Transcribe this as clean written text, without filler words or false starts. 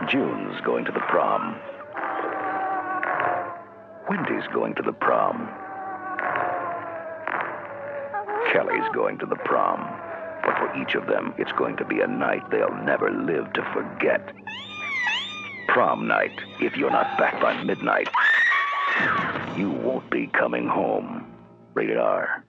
June's going to the prom. Wendy's going to the prom. Kelly's going to the prom. But for each of them, it's going to be a night they'll never live to forget. Prom night. If you're not back by midnight, you won't be coming home. Rated R.